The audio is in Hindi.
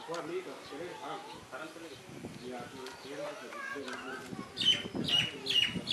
वो अभी चलेगा, हाँ, आराम चलेगा। ये आप ये 13 से 2 घंटे